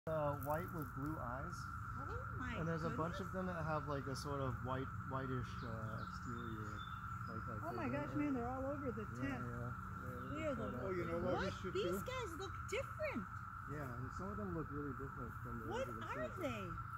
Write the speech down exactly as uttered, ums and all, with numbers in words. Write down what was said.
Uh, white with blue eyes. Oh my And there's goodness. a bunch of them that have like a sort of white, whitish uh, exterior. Like, like oh my gosh, right? Man, they're all over the tent. Yeah, yeah. yeah the, oh, you know what? What? We These do? guys look different. Yeah, and some of them look really different from the What regular are season. they?